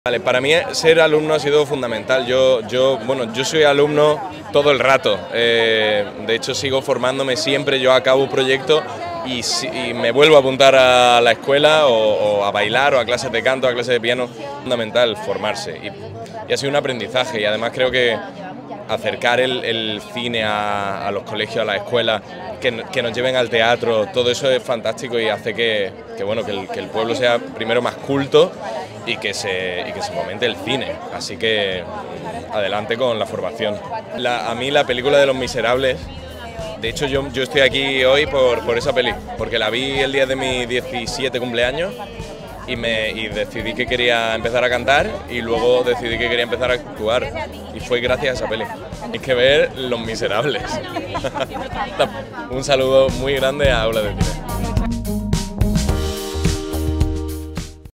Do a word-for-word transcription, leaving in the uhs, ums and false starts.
Vale, para mí ser alumno ha sido fundamental. Yo, yo, bueno, yo soy alumno todo el rato. Eh, de hecho, sigo formándome siempre. Yo acabo un proyecto y, y me vuelvo a apuntar a la escuela o, o a bailar o a clases de canto, a clases de piano. Es fundamental formarse y, y ha sido un aprendizaje. Y además creo que acercar el, el cine a, a los colegios, a las escuelas, que, que nos lleven al teatro, todo eso es fantástico y hace que, que, bueno, que, el, que el pueblo sea primero más culto y que se, y que se fomente el cine. Así que adelante con la formación. La, a mí la película de Los Miserables, de hecho yo, yo estoy aquí hoy por, por esa peli, porque la vi el día de mi diecisiete cumpleaños y, me, y decidí que quería empezar a cantar y luego decidí que quería empezar a actuar y fue gracias a esa peli. Hay que ver Los Miserables. Un saludo muy grande a Aula de Cine.